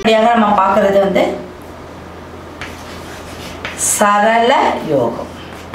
நம்ம பார்க்கறது வந்து சரள யோகம்.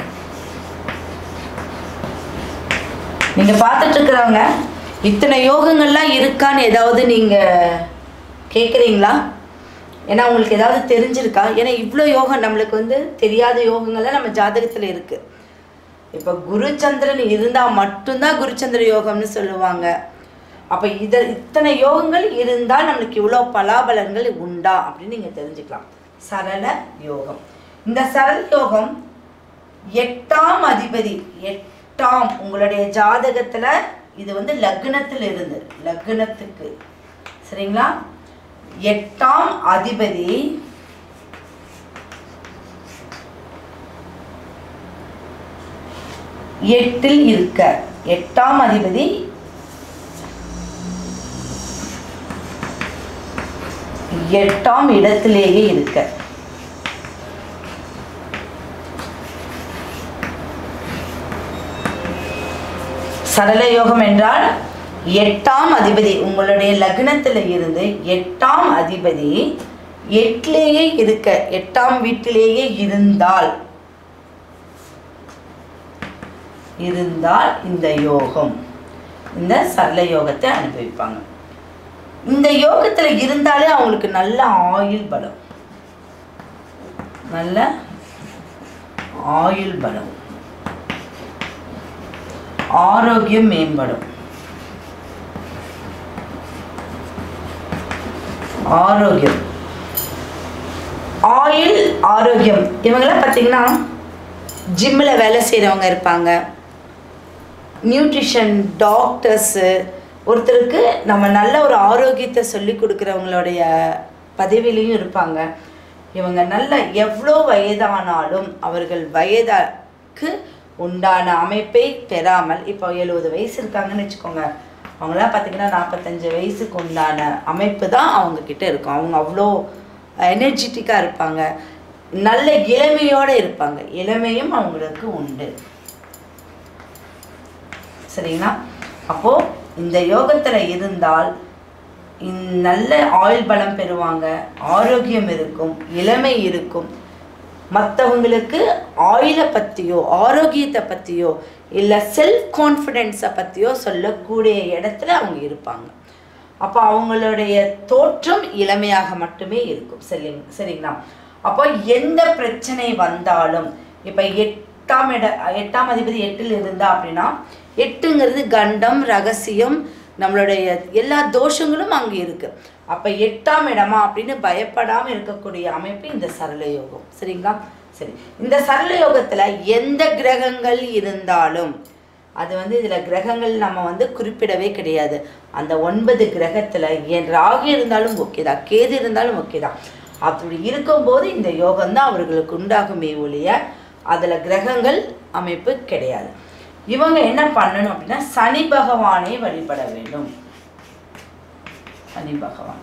நீங்க பார்த்துட்டு இருக்கிறவங்க இத்தனை யோகங்கள்லாம் இருக்கான்னு ஏதாவது நீங்க கேட்குறீங்களா? ஏன்னா உங்களுக்கு ஏதாவது தெரிஞ்சிருக்கா? ஏன்னா இவ்வளோ யோகம் நம்மளுக்கு வந்து தெரியாத யோகங்கள்லாம் நம்ம ஜாதகத்தில் இருக்கு. இப்போ குருச்சந்திரன் இருந்தால் மட்டும்தான் குருச்சந்திர யோகம்னு சொல்லுவாங்க. அப்போ இத்தனை யோகங்கள் இருந்தால் நம்மளுக்கு இவ்வளோ பலாபலன்கள் உண்டா அப்படின்னு நீங்கள் தெரிஞ்சுக்கலாம். சரள யோகம். இந்த சரள யோகம் 8ஆம் அதிபதி, 8ஆம் உங்களுடைய ஜாதகத்தில் இது வந்து லக்னத்தில் இருந்து லக்னத்துக்கு சரிங்களா, 8ஆம் அதிபதி எட்டில் இருக்க, 8ஆம் அதிபதி எட்டாம் இடத்திலேயே இருக்க. சரள யோகம் என்றால் 8ஆம் அதிபதி உங்களுடைய லக்னத்தில் இருந்து 8ஆம் அதிபதி எட்டிலேயே இருக்க, 8ஆம் வீட்டிலேயே இருந்தால் இந்த யோகம், இந்த சரள யோகத்தை அனுபவிப்பாங்க. இந்த யோகத்துல இருந்தாலே அவங்களுக்கு நல்ல ஆயுள் பலம், நல்ல ஆயுள் பலம், ஆரோக்கியம் மேம்படும். ஆரோக்கியம், ஆயுள், ஆரோக்கியம். இவங்கெல்லாம் பார்த்தீங்கன்னா ஜிம்மில் வேலை செய்கிறவங்க இருப்பாங்க, நியூட்ரிஷன் டாக்டர்ஸு, ஒருத்தருக்கு நம்ம நல்ல ஒரு ஆரோக்கியத்தை சொல்லி கொடுக்குறவங்களுடைய பதவியிலையும் இருப்பாங்க. இவங்க நல்ல எவ்வளோ வயதானாலும் அவர்கள் வயதுக்கு உண்டான அமைப்பை பெறாமல், இப்போ 70 வயசு இருக்காங்கன்னு வச்சுக்கோங்க, அவங்களாம் பார்த்திங்கன்னா 45 வயசுக்கு உண்டான அமைப்பு தான் அவங்கக்கிட்ட இருக்கும். அவங்க அவ்வளோ எனர்ஜெட்டிக்காக இருப்பாங்க, நல்ல இளமையோடு இருப்பாங்க, இளமையும் அவங்களுக்கு உண்டு சரிங்களா. அப்போது இந்த யோகத்தில் இருந்தால் நல்ல ஆயுள் பலம் பெறுவாங்க, ஆரோக்கியம் இருக்கும், இளமை இருக்கும். மற்றவங்களுக்கு ஆயுளை பற்றியோ ஆரோக்கியத்தை பற்றியோ இல்லை செல்ஃப் கான்ஃபிடென்ஸை பற்றியோ சொல்லக்கூடிய இடத்துல அவங்க இருப்பாங்க. அப்போ அவங்களுடைய தோற்றம் இளமையாக மட்டுமே இருக்கும் சரிங்களா. அப்போ எந்த பிரச்சனை வந்தாலும், இப்போ 8ஆம் அதிபதி 8ல் இருந்தா அப்படின்னா, 8ங்கிறது கண்டம், ரகசியம், நம்மளுடைய எல்லா தோஷங்களும் அங்கே இருக்குது. அப்போ 8ஆம் இடமா அப்படின்னு பயப்படாமல் இருக்கக்கூடிய அமைப்பு இந்த சரள யோகம் சரிங்களா. சரி, இந்த சரள யோகத்தில் எந்த கிரகங்கள் இருந்தாலும், அது வந்து இதில் கிரகங்கள் நம்ம வந்து குறிப்பிடவே கிடையாது. அந்த 9 கிரகத்தில் ராகு இருந்தாலும் ஓகே தான், கேது இருந்தாலும் ஓகே தான். அப்படி இருக்கும்போது இந்த யோகம் தான் அவர்களுக்கு உண்டாகுமே ஒழிய அதில் கிரகங்கள் அமைப்பு கிடையாது. இவங்க என்ன பண்ணணும் அப்படின்னா, சனி பகவானை வழிபட வேண்டும். சனி பகவான்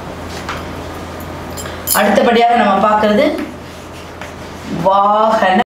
அடுத்தபடியாக நம்ம பார்க்கிறது வாகன